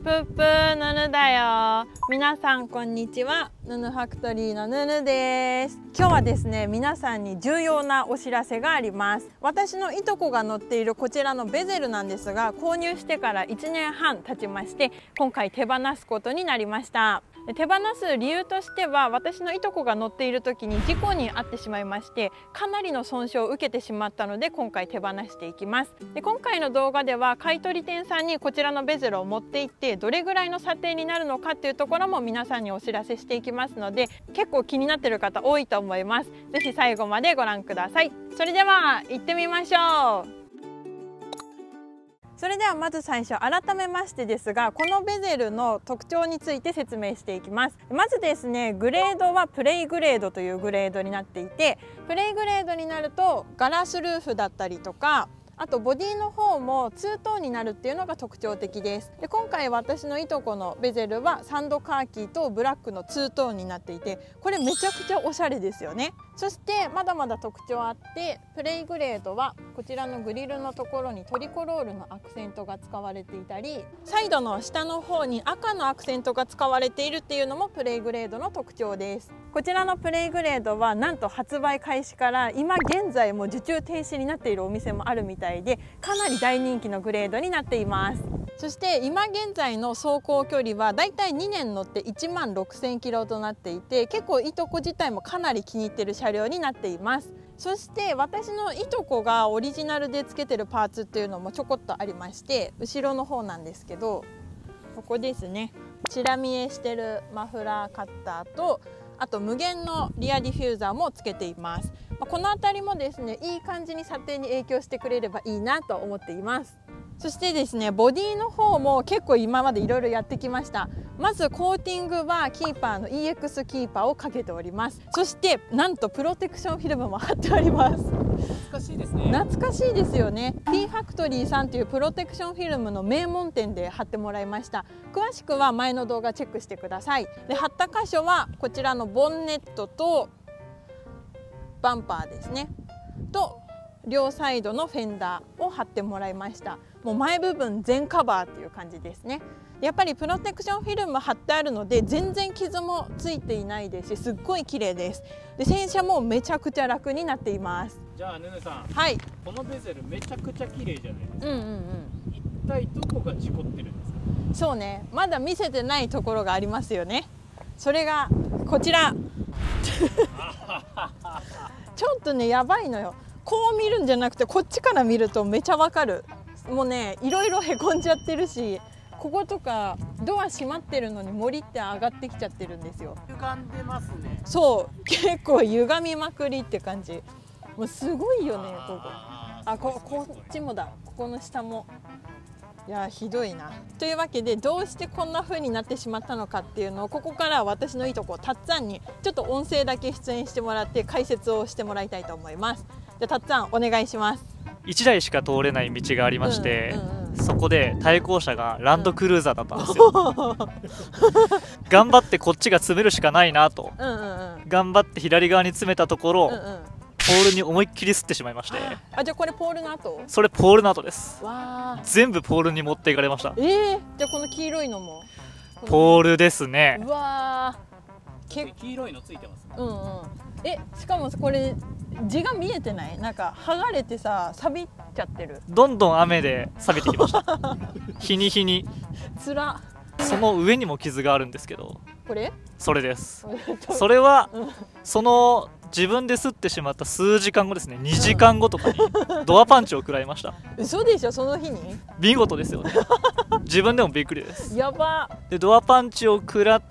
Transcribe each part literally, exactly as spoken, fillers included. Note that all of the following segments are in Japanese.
ぷっぷーぬぬだよ。皆さんこんにちは。ぬぬファクトリーのぬぬです。今日はですね、皆さんに重要なお知らせがあります。私のいとこが乗っているこちらのベゼルなんですが、購入してからいちねんはん経ちまして、今回手放すことになりました。手放す理由としては、私のいとこが乗っている時に事故に遭ってしまいまして、かなりの損傷を受けてしまったので、今回手放していきます。で今回の動画では買取店さんにこちらのベゼルを持って行ってどれぐらいの査定になるのかっていうところも皆さんにお知らせしていきますので、結構気になっている方多いと思います。ぜひ最後までご覧ください。それでは行ってみましょう。それではまず最初、改めましてですが、このベゼルの特徴について説明していきます。まずですね、グレードはプレイグレードというグレードになっていて、プレイグレードになるとガラスルーフだったりとか、あとボディの方もツートーンになるっていうのが特徴的です。で今回私のいとこのベゼルはサンドカーキとブラックのツートーンになっていて、これめちゃくちゃおしゃれですよね。そしてまだまだ特徴あって、プレイグレードはこちらのグリルのところにトリコロールのアクセントが使われていたり、サイドの下の方に赤のアクセントが使われているっていうのもプレイグレードの特徴です。こちらのプレイグレードはなんと発売開始から今現在も受注停止になっているお店もあるみたいで、かなり大人気のグレードになっています。そして今現在の走行距離はだいたいにねん乗っていちまんろくせんキロとなっていて、結構いとこ自体もかなり気に入っている車両になっています。そして私のいとこがオリジナルでつけてるパーツっていうのもちょこっとありまして、後ろの方なんですけど、ここですね、チラ見えしてるマフラーカッターと、あと無限のリアディフューザーもつけています。この辺りもですね、いい感じに査定に影響してくれればいいなと思っています。そしてですね、ボディの方も結構今までいろいろやってきました。まずコーティングはキーパーの イーエックス キーパーをかけております。そしてなんとプロテクションフィルムも貼っております。 懐かしいですね。 懐かしいですよね。 P ファクトリーさんというプロテクションフィルムの名門店で貼ってもらいました。詳しくは前の動画チェックしてください。で貼った箇所はこちらのボンネットとバンパーですねと両サイドのフェンダーを貼ってもらいました。もう前部分全カバーっていう感じですね。やっぱりプロテクションフィルム貼ってあるので全然傷もついていないですし、すっごい綺麗です。で洗車もめちゃくちゃ楽になっています。 じゃあヌヌさん、 はい、 このベゼルめちゃくちゃ綺麗じゃないですか。 うんうんうん。 一体どこが事故ってるんですか。 そうね、まだ見せてないところがありますよね。それがこちらちょっとねやばいのよ。こう見るんじゃなくてこっちから見るとめちゃわかる。もうねいろいろへこんじゃってるし、こことかドア閉まってるのに森って上がってきちゃってるんですよ。 歪んでますね。 そう結構歪みまくりって感じ。もうすごいよねここ。あここっちもだ、ここの下も。いやひどいな。というわけでどうしてこんな風になってしまったのかっていうのを、ここから私のいとこたっつぁんにちょっと音声だけ出演してもらって解説をしてもらいたいと思います。じゃたっつぁんお願いします。 いちだいしか通れない道がありまして、 うんうんうん、 そこで対向車がランドクルーザーだったんですよ、うん、頑張ってこっちが詰めるしかないなと、うんうんうん、頑張って左側に詰めたところ、うんうん、ポールに思いっきり擦ってしまいまして。 あ、じゃあこれポールの跡？ それポールの跡です。 わー、 全部ポールに持っていかれました。 えー、じゃあこの黄色いのもポールですね。 うわー、黄色いのついてますね。 うんうん。え、しかもこれ字が見えてない？なんか剥がれてさ錆びちゃってる。 どんどん雨で錆びてきました日に日に。 つら。 その上にも傷があるんですけど、 これ？ それです。それは、うん、その自分で擦ってしまった数時間後ですね、にじかんごとかにドアパンチを食らいました。 嘘でしょ、その日に？ 見事ですよね自分でもびっくりです。 やば。 でドアパンチを食らって、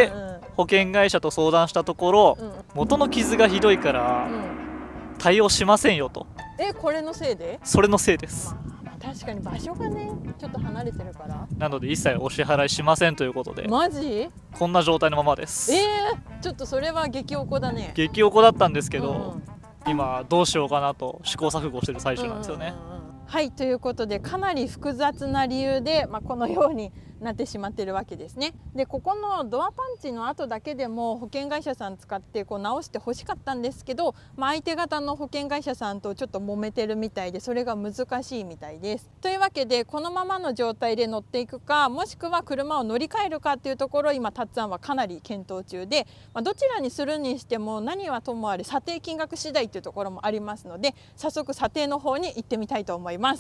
うんうん、保険会社と相談したところ、うん、元の傷がひどいから、うん、対応しませんよと。 え、これのせいで？ それのせいです。 確かに場所がねちょっと離れてるから、 なので一切お支払いしませんということで。 マジ？ こんな状態のままです。 えー、ちょっとそれは激おこだね。 激おこだったんですけど、うん、今どうしようかなと試行錯誤してる最中なんですよね。 はい、ということでかなり複雑な理由で、まあ、このようになってしまってるわけですね。でここのドアパンチの後だけでも保険会社さん使ってこう直してほしかったんですけど、まあ、相手方の保険会社さんとちょっと揉めてるみたいで、それが難しいみたいです。というわけでこのままの状態で乗っていくか、もしくは車を乗り換えるかっていうところを今タッツァンはかなり検討中で、まあ、どちらにするにしても何はともあれ査定金額次第っていうところもありますので、早速査定の方に行ってみたいと思います。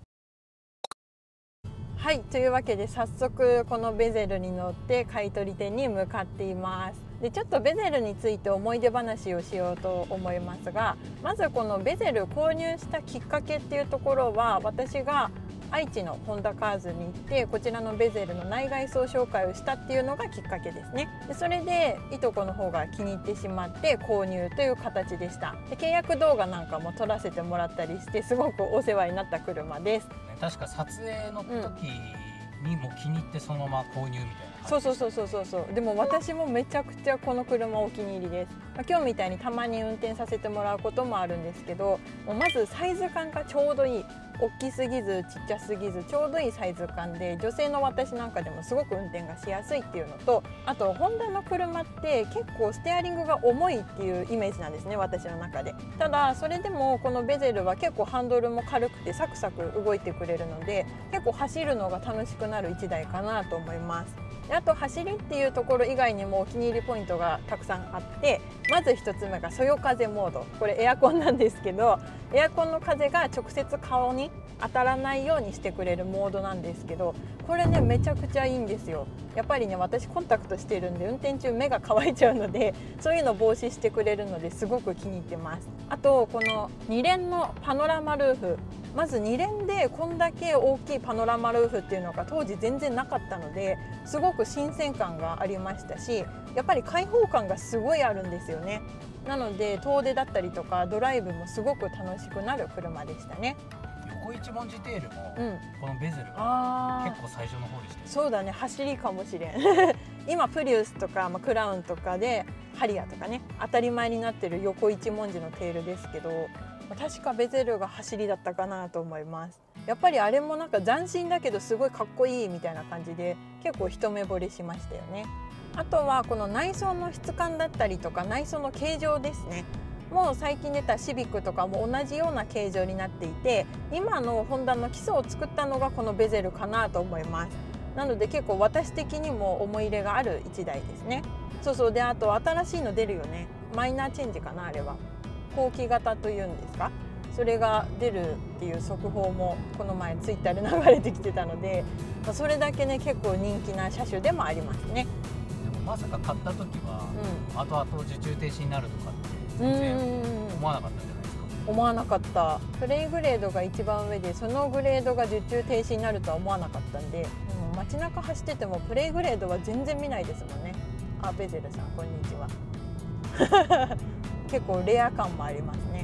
はい、というわけで早速このベゼルに乗って買取店に向かっています。でちょっとベゼルについて思い出話をしようと思いますが、まずこのベゼル購入したきっかけっていうところは、私が愛知のホンダカーズに行ってこちらのベゼルの内外装紹介をしたっていうのがきっかけですね。でそれでいとこの方が気に入ってしまって購入という形でした。で契約動画なんかも撮らせてもらったりして、すごくお世話になった車です。 確か撮影の時にも気に入ってそのまま購入みたいな。 そうそうそうそうそうそう。でも私もめちゃくちゃこの車お気に入りです。まあ、今日みたいにたまに運転させてもらうこともあるんですけど、もうまずサイズ感がちょうどいい。大きすぎずちっちゃすぎずちょうどいいサイズ感で、女性の私なんかでもすごく運転がしやすいっていうのと、あとホンダの車って結構ステアリングが重いっていうイメージなんですね、私の中で。ただそれでもこのベゼルは結構ハンドルも軽くてサクサク動いてくれるので、結構走るのが楽しくなるいちだいかなと思います。であと走りっていうところ以外にもお気に入りポイントがたくさんあって、まずひとつめがそよ風モード。これエアコンなんですけど、エアコンの風が直接顔に当たらないようにしてくれるモードなんですけど、これねめちゃくちゃいいんですよ。やっぱりね私コンタクトしてるんで運転中目が乾いちゃうので、そういうの防止してくれるのですごく気に入ってます。あとこのに連のパノラマルーフ、まずに連でこんだけ大きいパノラマルーフっていうのが当時全然なかったので、すごく新鮮感がありましたし、やっぱり開放感がすごいあるんですよね。なので遠出だったりとかドライブもすごく楽しくなる車でしたね。 横一文字テールも、 うん、 このベゼルが結構最初の方でした、ね、 そうだね、走りかもしれん今プリウスとか、まあ、クラウンとかでハリアーとかね当たり前になってる横一文字のテールですけど、確かベゼルが走りだったかなと思います。やっぱりあれもなんか斬新だけどすごいかっこいいみたいな感じで結構一目惚れしましたよね。あとはこの内装の質感だったりとか内装の形状ですね。もう最近出たシビックとかも同じような形状になっていて、今のホンダの基礎を作ったのがこのベゼルかなと思います。なので結構私的にも思い入れがあるいちだいですね。そうそう。であと新しいの出るよね。マイナーチェンジかな、あれは後期型というんですか、それが出るっていう速報もこの前ツイッターで流れてきてたので、それだけね結構人気な車種でもありますね。 でもまさか買った時は、うん、後々受注停止になるとかって全然思わなかったんじゃないですか。 思わなかった。プレイグレードが一番上で、そのグレードが受注停止になるとは思わなかったんで、うん、街中走っててもプレイグレードは全然見ないですもんね。あ、ベゼルさんこんにちは結構レア感もありますね。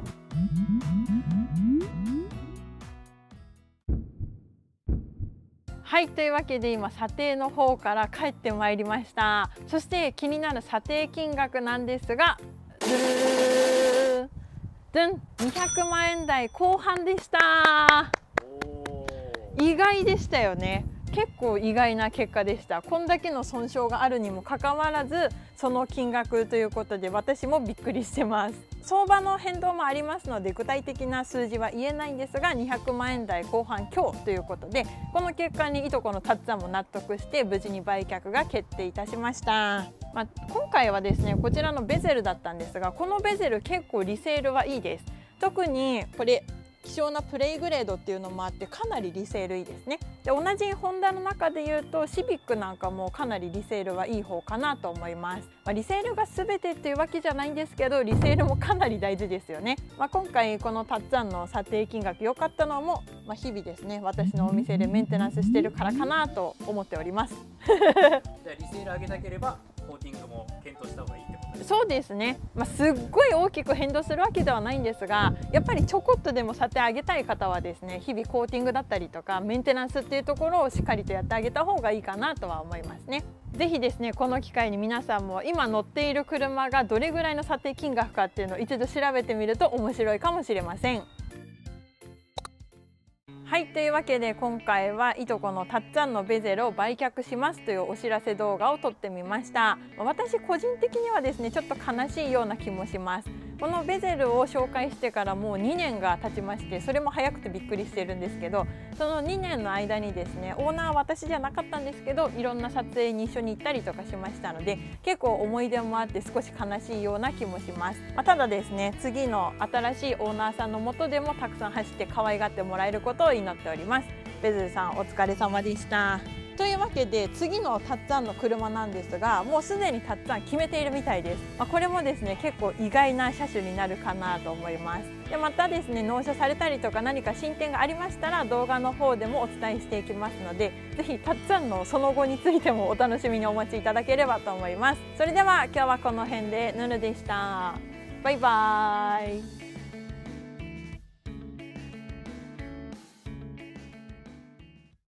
はい、というわけで今査定の方から帰ってまいりました。そして気になる査定金額なんですが、ドゥルルルルドゥンにひゃくまんえん台後半でした。意外でしたよね。結構意外な結果でした。こんだけの損傷があるにもかかわらずその金額ということで、私もびっくりしてます。相場の変動もありますので具体的な数字は言えないんですが、にひゃくまんえん台後半強ということで、この結果にいとこのタッツァンも納得して無事に売却が決定いたしました。まあ、今回はですねこちらのベゼルだったんですが、このベゼル結構リセールはいいです。特にこれ希少なプレイグレードっていうのもあってかなりリセールいいですね。で同じホンダの中でいうとシビックなんかもかなりリセールはいい方かなと思います。まあ、リセールが全てっていうわけじゃないんですけど、リセールもかなり大事ですよね。まあ、今回このタッツァンの査定金額良かったのも、まあ、日々ですね私のお店でメンテナンスしてるからかなと思っておりますじゃあリセール上げたければコーティングも検討した方がいいってことですか。 そうですね、まあ、すっごい大きく変動するわけではないんですが、やっぱりちょこっとでも査定上げたい方はですね日々コーティングだったりとかメンテナンスっていうところをしっかりとやってあげた方がいいかなとは思いますね。ぜひですねこの機会に皆さんも今乗っている車がどれぐらいの査定金額かっていうのを一度調べてみると面白いかもしれません。 はい、というわけで今回はいとこのたっつぁんのベゼルを売却しますというお知らせ動画を撮ってみました。私個人的にはですねちょっと悲しいような気もします。このベゼルを紹介してからもうにねんが経ちまして、それも早くてびっくりしてるんですけど、そのにねんの間にですねオーナーは私じゃなかったんですけど、いろんな撮影に一緒に行ったりとかしましたので、結構思い出もあって少し悲しいような気もします。まあ、ただですね次の新しいオーナーさんの下でもたくさん走って可愛がってもらえることを祈っております。ベゼルさんお疲れ様でした。というわけで次のたっつぁんの車なんですが、もうすでにたっつぁん決めているみたいです。まあ、これもですね結構意外な車種になるかなと思います。でまたですね納車されたりとか何か進展がありましたら動画の方でもお伝えしていきますので、ぜひたっつぁんのその後についてもお楽しみにお待ちいただければと思います。それでは今日はこの辺でヌヌでした。バイバーイ。